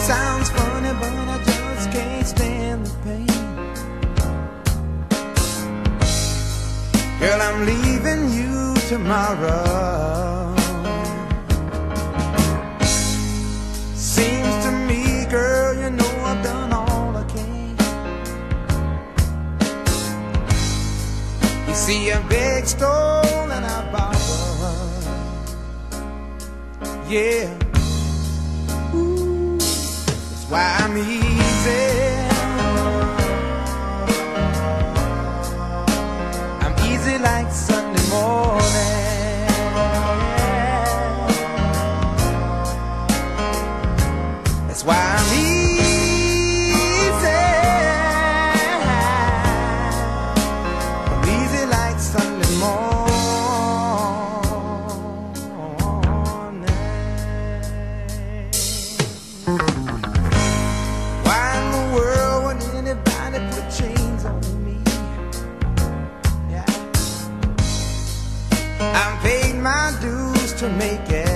Sounds funny, but I just can't stand the pain. Girl, I'm leaving you tomorrow. Seems to me, girl, you know I've done all I can. You see, I beg, stole, and I borrowed. Yeah. Ooh, that's why I'm easy. I'm easy like Sunday morning. That's why I'm easy. I'm easy like Sunday morning. Why in the world would anybody put chains on me? Yeah. I've paid my dues to make it.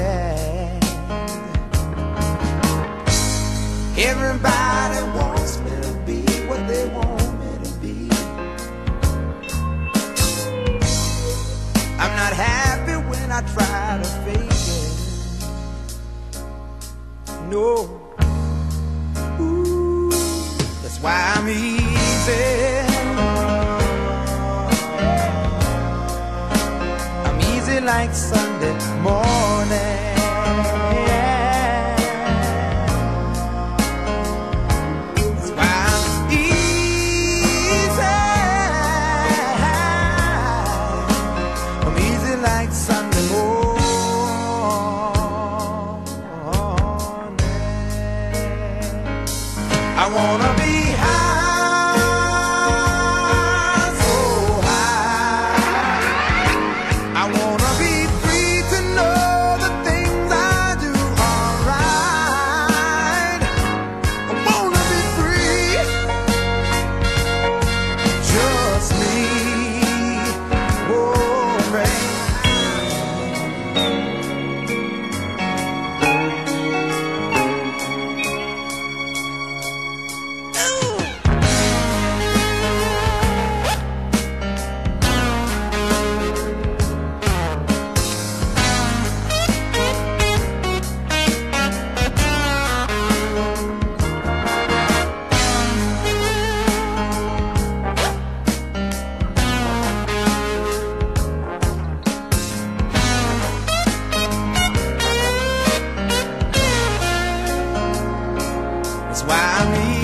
Everybody wants me to be what they want me to be. I'm not happy when I try to fake it. No. Ooh, that's why I'm easy. I'm easy like Sunday morning. Sunday morning. I wanna be high, so high. I wanna be free to know the things I do are right. I wanna be free, just me. Oh, baby. That's why I'm